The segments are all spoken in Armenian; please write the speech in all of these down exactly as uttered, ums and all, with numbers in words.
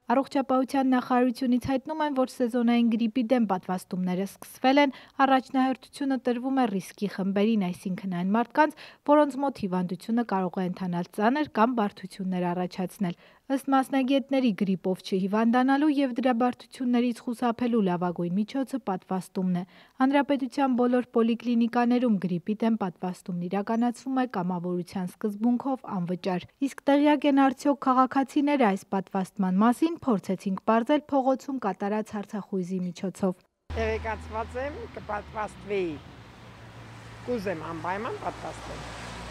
Առողջապահության նախարարությունից հայտնում են, որ սեզոնային գրիպի դեմ պատվաստումները սկսվել են, առաջնահերթությունը տրվում է ռիսկի խմբերին, այսինքն այն մարդկանց, որոնց մոտ հիվանդությունը կարող է ընթանալ ծանր կամ բարդություններ առաջացնել։ Ըստ մասնագետների, գրիպով չհիվանդանալու և դրա բարդություններից խուսափելու լավագույն միջոցը պատվաստումն է։ Հանրապետության բոլոր պոլիկլինիկաներում գրիպի դեմ պատվաստումն իրականացվում է կամավորության սկզբունքով անվճար։ Իսկ տեղյակ են արդյոք քաղաքացիները այս պատվաստման մասին, փորձեցինք պարզել փողոցում կատարած հարցախույզի միջոցով։ Տեղեկացված եմ, կպատվաստվեի։ Կուզեմ անպայման պատվաստել։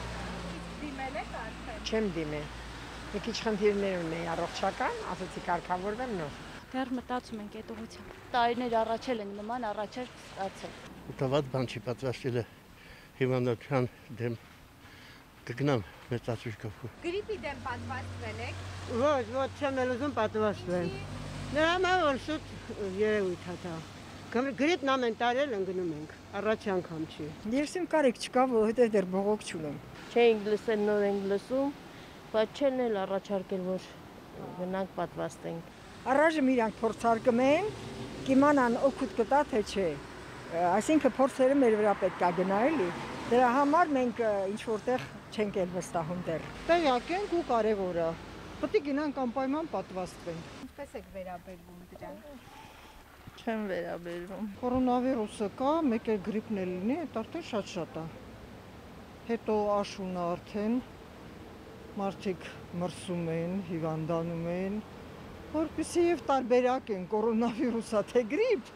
Դիմել եք արդեն։ Չեմ դիմել։ Մի քիչ խնդիրներ ունեի առողջական, ասացի կարգավորվեմ նոր։ Դեռ մտածում ենք այդ ուղղությամբ։ Տարիներ առաջել են նման, առաջել ստացել։ Ուտաված բան չի պատվաստելը հիվանդության դեմ կգնամ մեծացույցով։ Գրիպի դեմ պատվաստվել եք։ Ոչ, ոչ, չեմ էլ ուզում պատվաստվել։ Նրա համար որ շուտ երևույթ է դա։ Գրիպն ամեն տարի էլ ընկնում ենք, առաջ անգամ չի։ Դերսիմ կարիք չկա, որովհետև դեռ բողոք չունեմ։ Չէինք լսել, նոր ենք լսում, բայց չեն էլ առաջարկել, որ գնանք պատվաստենք։ Առայժմ իրանք փորձարկում են, կիմանան օգուտ կտա թե չէ։ Այսինքն փորձերը մեր վրա պետք է գնա էլի։ Դրա համար մենք ինչ որտեղ չենք էլ վստահում դեռ։ Տեղյակ ենք ու կարևոր է։ Պետք է գնանք անպայման պատվաստվենք։ Ինչպես եք վերաբերվում դրան։ Չեմ վերաբերվում։ Կորոնավիրուսը կա, մեկ էլ գրիպն էլ լինի, այդ արդեն շատ-շատ է։ Հետո աշունը արդեն մարդիկ մրսում են, հիվանդանում են, որպեսզի եւ տարբերակ են կորոնավիրուսը թե գրիպ։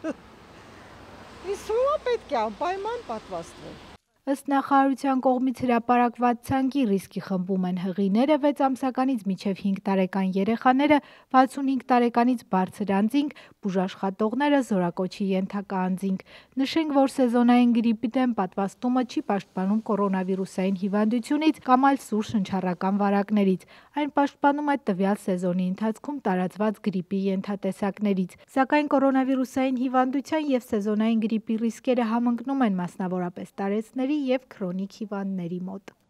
Իսկ ո՞վ պետք է անպայման պատվաստվել։ Ըստ նախարարության կողմից հրապարակված ցանկի ռիսկի խմբում են հղիները, վեց ամսականից մինչև հինգ տարեկան երեխաները, վաթսունհինգ տարեկանից բարձր անձինք, բուժաշխատողները, զորակոչի ենթակա անձինք։ Նշենք, որ սեզոնային գրիպի դեմ պատվաստումը չի պաշտպանում կորոնավիրուսային հիվանդությունից կամ այլ սուր շնչառական վարակներից։ Այն պաշտպանում է տվյալ սեզոնի ընթացքում տարածված գրիպի ենթատեսակներից։ Սակայն կորոնավիրուսային հիվանդության և սեզոնային գրիպի ռիսկերը համընկնում են մասնավորապես տարեցների և քրոնիկ հիվանդների մոտ։